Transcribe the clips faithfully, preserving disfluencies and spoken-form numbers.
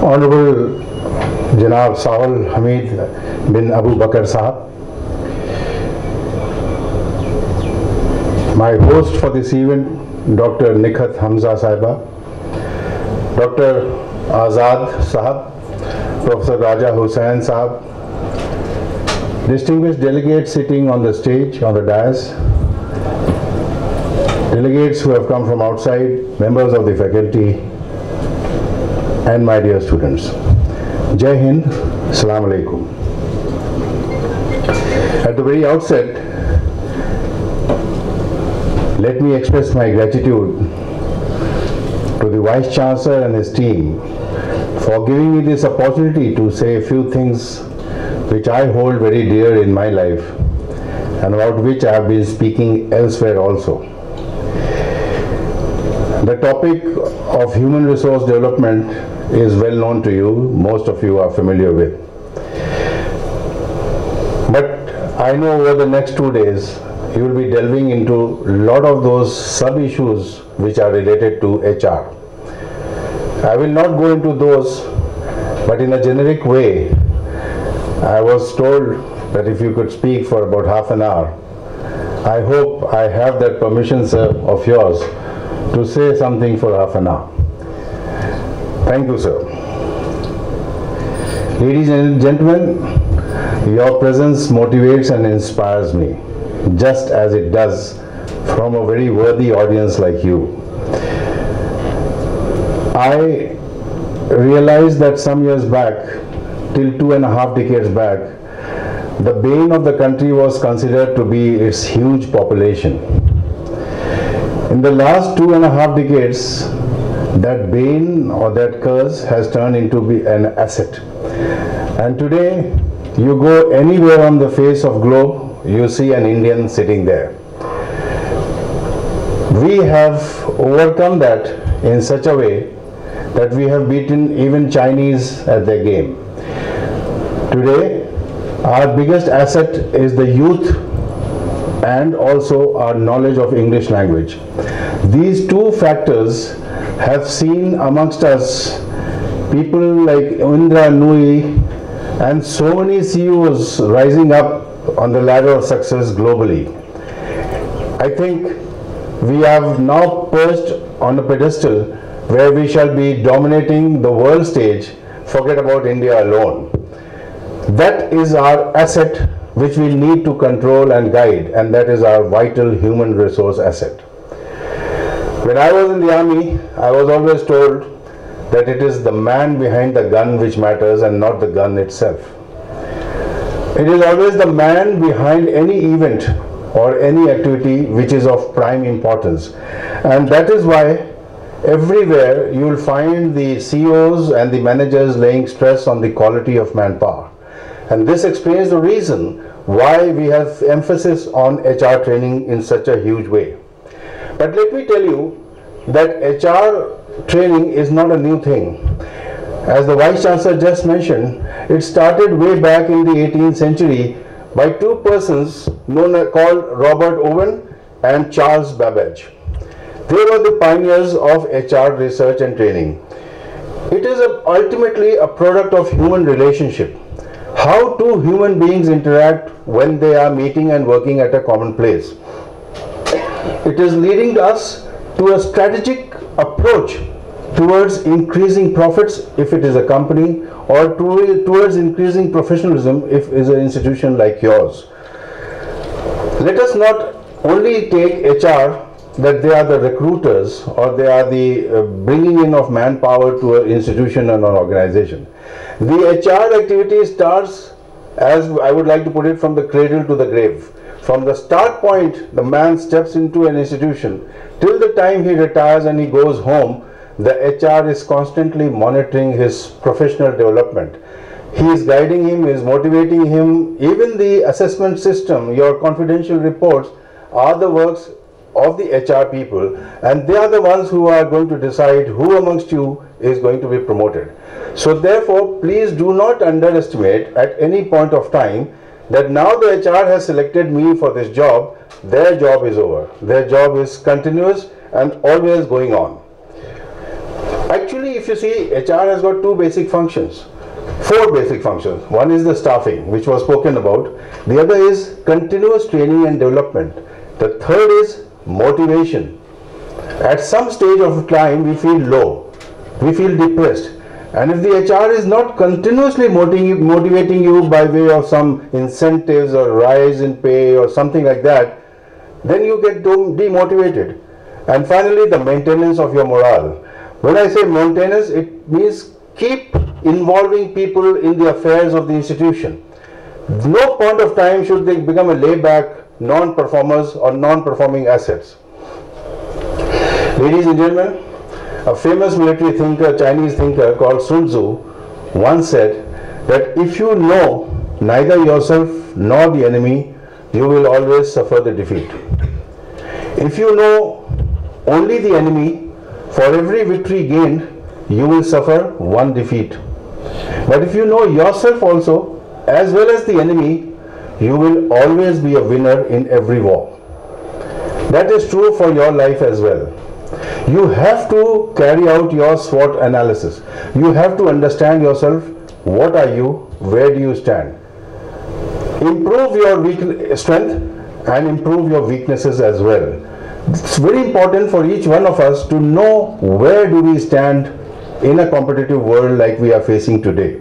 Honorable Janab Sahul Hamid bin Abu Bakr Sahab, my host for this event, Doctor Nikhat Hamza Sahiba, Doctor Azad Sahab, Professor Raja Hussain Sahab, distinguished delegates sitting on the stage, on the dais, delegates who have come from outside, members of the faculty, and my dear students. Jai Hind, Assalamu Alaikum. At the very outset, let me express my gratitude to the Vice Chancellor and his team for giving me this opportunity to say a few things which I hold very dear in my life and about which I have been speaking elsewhere also. The topic of human resource development is well known to you, most of you are familiar with. But I know over the next two days, you will be delving into a lot of those sub-issues which are related to H R. I will not go into those, but in a generic way, I was told that if you could speak for about half an hour, I hope I have that permission, sir, of yours to say something for half an hour. Thank you, sir. Ladies and gentlemen, your presence motivates and inspires me, just as it does from a very worthy audience like you. I realized that some years back, till two and a half decades back, the bane of the country was considered to be its huge population. In the last two and a half decades, that bane or that curse has turned into be an asset. And today, you go anywhere on the face of globe, you see an Indian sitting there. We have overcome that in such a way that we have beaten even Chinese at their game. Today, our biggest asset is the youth and also our knowledge of English language. These two factors have seen amongst us people like Indra Nooyi and so many C E Os rising up on the ladder of success globally. I think we have now perched on a pedestal where we shall be dominating the world stage, forget about India alone. That is our asset which we need to control and guide, and that is our vital human resource asset. When I was in the army, I was always told that it is the man behind the gun which matters and not the gun itself. It is always the man behind any event or any activity which is of prime importance. And that is why everywhere you will find the C E Os and the managers laying stress on the quality of manpower. And this explains the reason why we have emphasis on H R training in such a huge way. But let me tell you that H R training is not a new thing. As the Vice Chancellor just mentioned, it started way back in the eighteenth century by two persons known as, called Robert Owen and Charles Babbage. They were the pioneers of H R research and training. It is a, ultimately a product of human relationship. How two human beings interact when they are meeting and working at a common place. It is leading us to a strategic approach towards increasing profits if it is a company, or to, towards increasing professionalism if it is an institution like yours. Let us not only take H R that they are the recruiters or they are the uh, bringing in of manpower to an institution and an organization. The H R activity starts, as I would like to put it, from the cradle to the grave. From the start point, the man steps into an institution, till the time he retires and he goes home, the H R is constantly monitoring his professional development. He is guiding him, he is motivating him. Even the assessment system, your confidential reports, are the works of the H R people, and they are the ones who are going to decide who amongst you is going to be promoted. So therefore, please do not underestimate at any point of time that now the H R has selected me for this job, their job is over. Their job is continuous and always going on. Actually, if you see, H R has got two basic functions, four basic functions. One is the staffing, which was spoken about. The other is continuous training and development. The third is motivation. At some stage of time, we feel low, we feel depressed. And if the H R is not continuously motivating, motivating you by way of some incentives or rise in pay or something like that, then you get demotivated. And finally, the maintenance of your morale. When I say maintenance, it means keep involving people in the affairs of the institution. No point of time should they become a layback, non-performers or non-performing assets. Ladies and gentlemen, a famous military thinker, Chinese thinker called Sun Tzu once said that if you know neither yourself nor the enemy, you will always suffer the defeat. If you know only the enemy, for every victory gained, you will suffer one defeat. But if you know yourself also, as well as the enemy, you will always be a winner in every war. That is true for your life as well. You have to carry out your SWOT analysis. You have to understand yourself. What are you? Where do you stand? Improve your weak strength and improve your weaknesses as well. It's very important for each one of us to know where do we stand in a competitive world like we are facing today.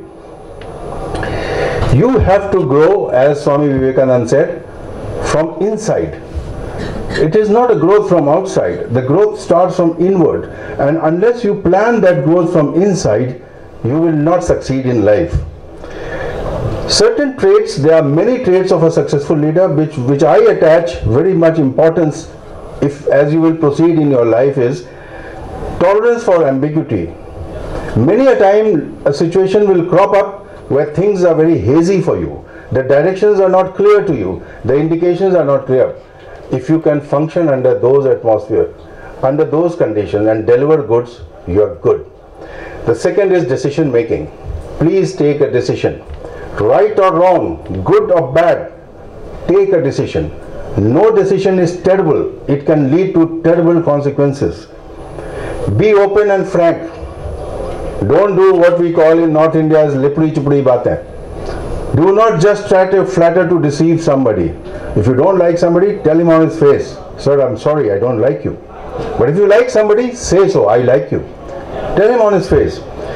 You have to grow, as Swami Vivekananda said, from inside. It is not a growth from outside. The growth starts from inward. And unless you plan that growth from inside, you will not succeed in life. Certain traits, there are many traits of a successful leader which, which I attach very much importance if as you will proceed in your life is tolerance for ambiguity. Many a time a situation will crop up where things are very hazy for you. The directions are not clear to you. The indications are not clear. If you can function under those atmosphere, under those conditions and deliver goods, you are good. The second is decision making. Please take a decision. Right or wrong, good or bad, take a decision. No decision is terrible. It can lead to terrible consequences. Be open and frank. Don't do what we call in North India as lipri chupri baatein. Do not just try to flatter to deceive somebody. If you don't like somebody, tell him on his face, sir, I'm sorry, I don't like you. But if you like somebody, say so, I like you. Tell him on his face.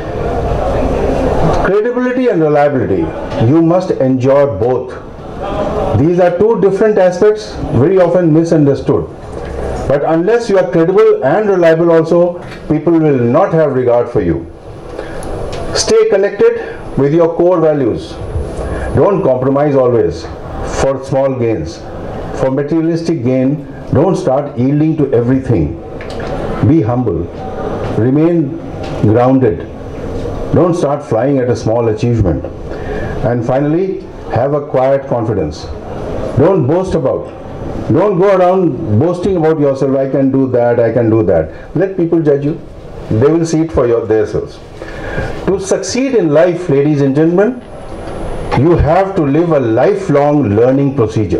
Credibility and reliability, you must enjoy both. These are two different aspects, very often misunderstood. But unless you are credible and reliable also, people will not have regard for you. Stay connected with your core values. Don't compromise always for small gains. For materialistic gain, don't start yielding to everything. Be humble. Remain grounded. Don't start flying at a small achievement. And finally, have a quiet confidence. Don't boast about. Don't go around boasting about yourself, I can do that, I can do that. Let people judge you. They will see it for your, themselves. To succeed in life, ladies and gentlemen, you have to live a lifelong learning procedure.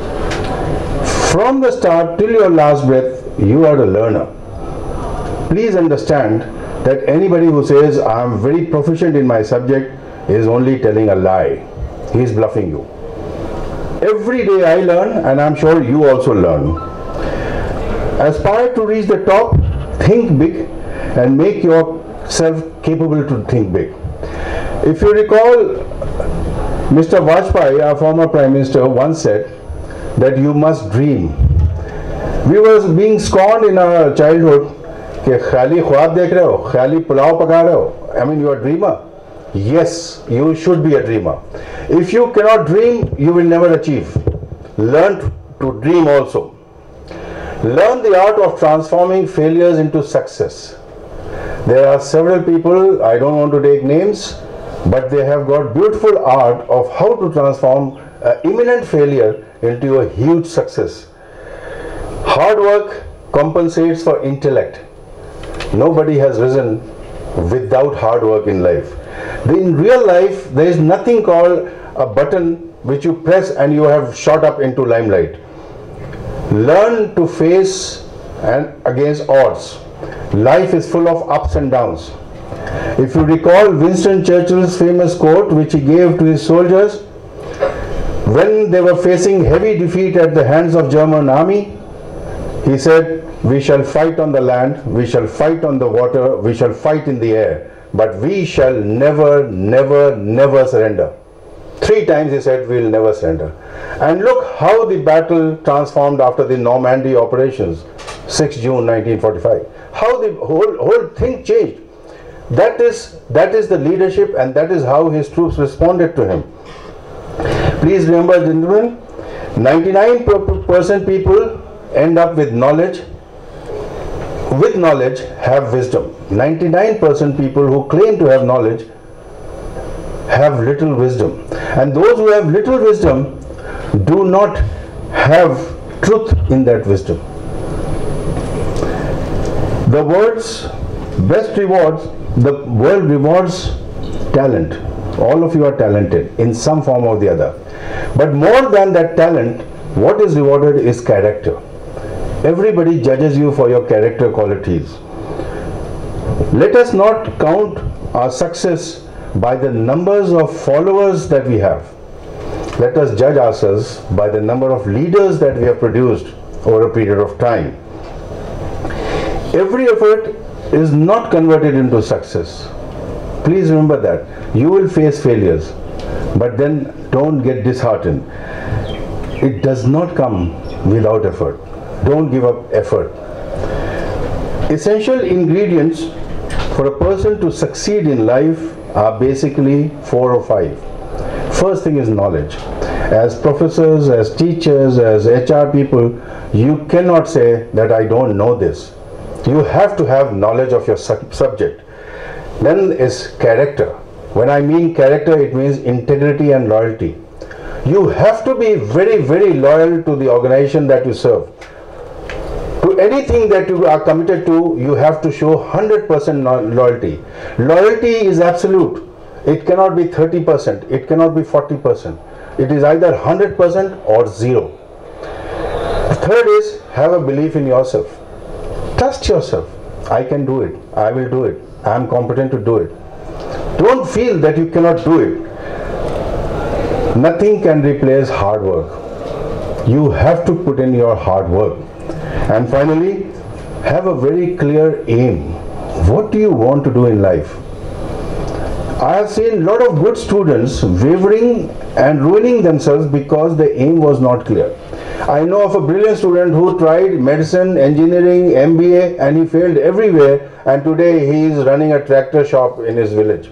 From the start till your last breath, you are a learner. Please understand that anybody who says, I am very proficient in my subject, is only telling a lie. He is bluffing you. Every day I learn, and I am sure you also learn. Aspire to reach the top, think big, and make yourself capable to think big. If you recall, Mister Vajpayee, our former Prime Minister, once said that you must dream. We were being scorned in our childhood. कि खाली ख्वाब देख रहे हो, खाली पुलाव पका रहे हो. I mean, you are a dreamer. Yes, you should be a dreamer. If you cannot dream, you will never achieve. Learn to dream also. Learn the art of transforming failures into success. There are several people, I don't want to take names, but they have got beautiful art of how to transform an imminent failure into a huge success. Hard work compensates for intellect. Nobody has risen without hard work in life. In real life, there is nothing called a button which you press and you have shot up into limelight. Learn to face and against odds. Life is full of ups and downs. If you recall Winston Churchill's famous quote which he gave to his soldiers when they were facing heavy defeat at the hands of German army, he said, "We shall fight on the land, we shall fight on the water, we shall fight in the air, but we shall never, never, never surrender." Three times he said, "We will never surrender." And look how the battle transformed after the Normandy operations, sixth June nineteen forty-five. How the whole, whole thing changed. That is, that is the leadership, and that is how his troops responded to him. Please remember, gentlemen, ninety-nine percent people end up with knowledge. With knowledge have wisdom. ninety-nine percent people who claim to have knowledge have little wisdom. And those who have little wisdom do not have truth in that wisdom. The world's best rewards, the world rewards talent. All of you are talented in some form or the other. But more than that talent, what is rewarded is character. Everybody judges you for your character qualities. Let us not count our success by the numbers of followers that we have. Let us judge ourselves by the number of leaders that we have produced over a period of time. Every effort is not converted into success. Please remember that. You will face failures, but then don't get disheartened. It does not come without effort. Don't give up effort. Essential ingredients for a person to succeed in life are basically four or five. First thing is knowledge. As professors, as teachers, as H R people, you cannot say that I don't know this. You have to have knowledge of your su- subject. Then is character. When I mean character, it means integrity and loyalty. You have to be very, very loyal to the organization that you serve. To anything that you are committed to, you have to show one hundred percent loyalty. Loyalty is absolute. It cannot be thirty percent. It cannot be forty percent. It is either one hundred percent or zero. Third is have a belief in yourself. Trust yourself. I can do it. I will do it. I am competent to do it. Don't feel that you cannot do it. Nothing can replace hard work. You have to put in your hard work. And finally, have a very clear aim. What do you want to do in life? I have seen a lot of good students wavering and ruining themselves because the aim was not clear. I know of a brilliant student who tried medicine, engineering, M B A, and he failed everywhere, and today he is running a tractor shop in his village.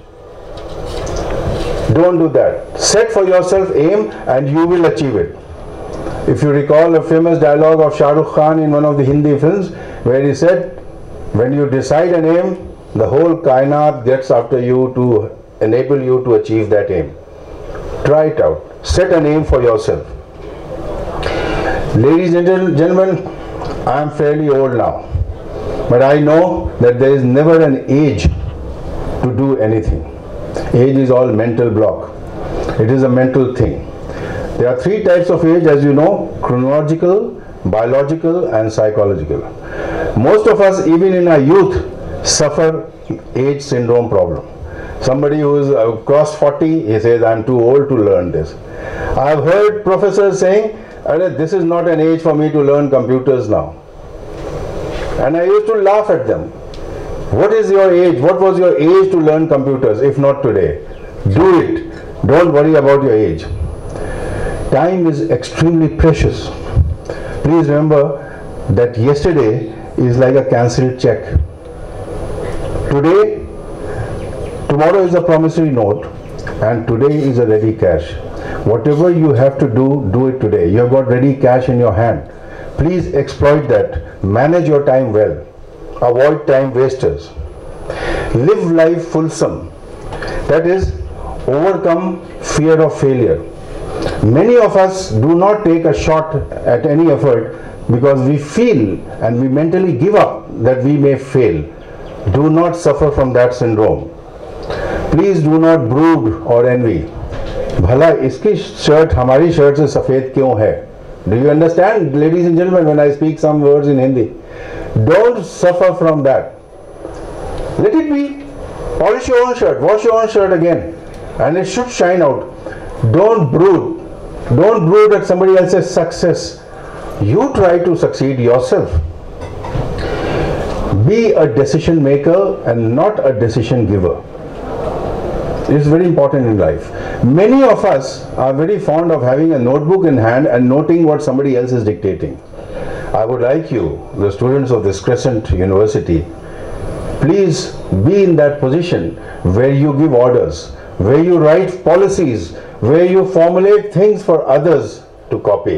Don't do that. Set for yourself aim and you will achieve it. If you recall a famous dialogue of Shah Rukh Khan in one of the Hindi films where he said, when you decide an aim, the whole kainat gets after you to enable you to achieve that aim. Try it out. Set an aim for yourself. Ladies and gentlemen, I am fairly old now, but I know that there is never an age to do anything. Age is all mental block. It is a mental thing. There are three types of age, as you know: chronological, biological, and psychological. Most of us, even in our youth, suffer age syndrome problem. Somebody who is uh, crossed forty, he says, I am too old to learn this. I have heard professors saying, this is not an age for me to learn computers now. And I used to laugh at them. What is your age? What was your age to learn computers, if not today? Do it. Don't worry about your age. Time is extremely precious. Please remember that yesterday is like a cancelled check. Today, tomorrow is a promissory note, and today is a ready cash. Whatever you have to do, do it today. You have got ready cash in your hand. Please exploit that. Manage your time well. Avoid time wasters. Live life fulsome. That is, overcome fear of failure. Many of us do not take a shot at any effort because we feel and we mentally give up that we may fail. Do not suffer from that syndrome. Please do not brood or envy. भला इसकी shirt हमारी shirt से सफेद क्यों है? Do you understand, ladies and gentlemen, when I speak some words in Hindi? Don't suffer from that. Let it be. Polish your own shirt, wash your own shirt again, and it should shine out. Don't brood. Don't brood at somebody else's success. You try to succeed yourself. Be a decision maker and not a decision giver. It's very important in life. Many of us are very fond of having a notebook in hand and noting what somebody else is dictating. I would like you, the students of this Crescent University, please be in that position where you give orders, where you write policies, where you formulate things for others to copy.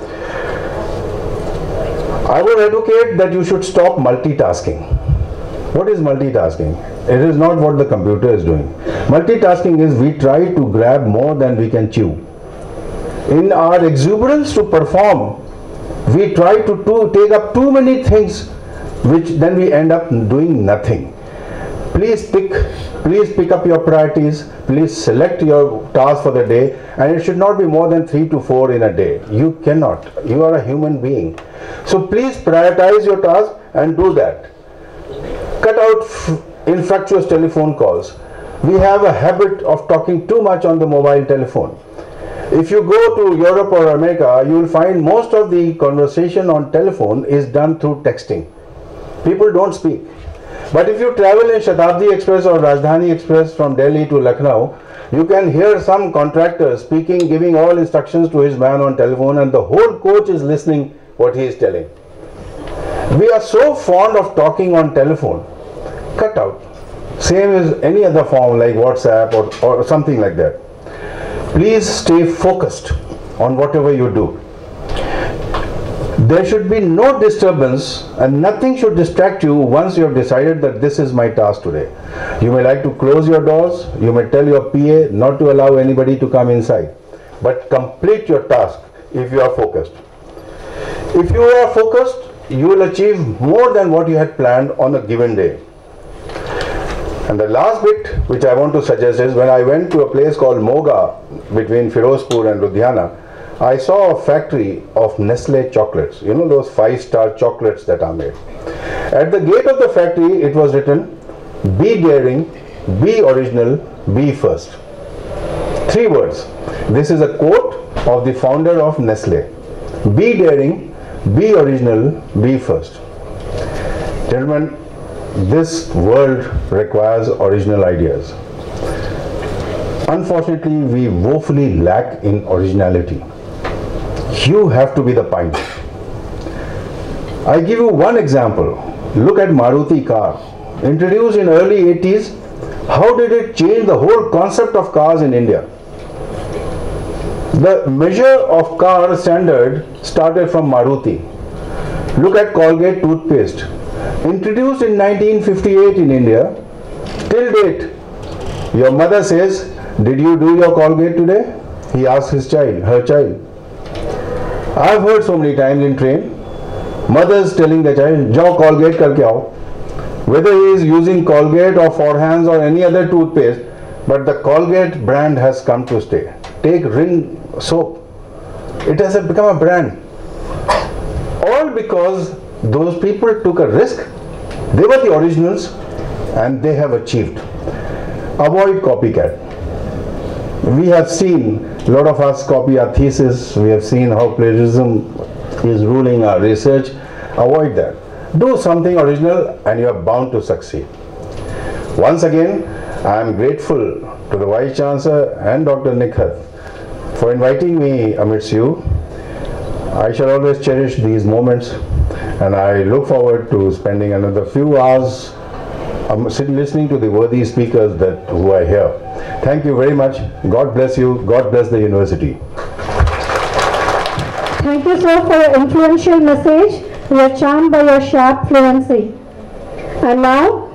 I would advocate that you should stop multitasking. What is multitasking? It is not what the computer is doing. Multitasking is we try to grab more than we can chew. In our exuberance to perform, we try to, to take up too many things, which then we end up doing nothing. Please pick, please pick up your priorities. Please select your task for the day, and it should not be more than three to four in a day. You cannot. You are a human being. So please prioritize your task and do that. Cut out infructuous telephone calls. We have a habit of talking too much on the mobile telephone. If you go to Europe or America, you will find most of the conversation on telephone is done through texting. People don't speak. But if you travel in Shatabdi Express or Rajdhani Express from Delhi to Lucknow, you can hear some contractor speaking, giving all instructions to his man on telephone, and the whole coach is listening what he is telling. We are so fond of talking on telephone. Cut out. Same as any other form like WhatsApp or, or something like that. Please stay focused on whatever you do. There should be no disturbance and nothing should distract you once you have decided that this is my task today. You may like to close your doors, you may tell your P A not to allow anybody to come inside, but complete your task if you are focused. If you are focused, you will achieve more than what you had planned on a given day. And the last bit which I want to suggest is, when I went to a place called Moga between Firozpur and Ludhiana, I saw a factory of Nestle chocolates. You know those five-star chocolates that are made. At the gate of the factory, it was written, "Be daring, be original, be first." Three words. This is a quote of the founder of Nestle. Be daring, be original, be first. Gentlemen, this world requires original ideas. Unfortunately, we woefully lack in originality. You have to be the pioneer. I give you one example. Look at Maruti car. Introduced in early eighties, how did it change the whole concept of cars in India? The measure of car standard started from Maruti. Look at Colgate toothpaste. Introduced in nineteen fifty-eight in India, till date, your mother says, "Did you do your Colgate today?" He asks his child, her child. I've heard so many times in train, mothers telling the child, "Jao Colgate karke aao." Whether he is using Colgate or Forhands or any other toothpaste, but the Colgate brand has come to stay. Take Rin soap. It has become a brand. All because those people took a risk. They were the originals and they have achieved. Avoid copycat. We have seen a lot of us copy our thesis. We have seen how plagiarism is ruling our research. Avoid that. Do something original and you are bound to succeed. Once again, I am grateful to the Vice Chancellor and Doctor Nikhat for inviting me amidst you. I shall always cherish these moments, and I look forward to spending another few hours um, listening to the worthy speakers that who are here. Thank you very much. God bless you. God bless the university. Thank you, sir, for your influential message. We are charmed by your sharp fluency. And now,